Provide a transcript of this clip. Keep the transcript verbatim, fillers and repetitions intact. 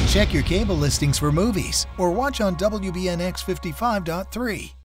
Check your cable listings for movies or watch on W B N X fifty-five point three.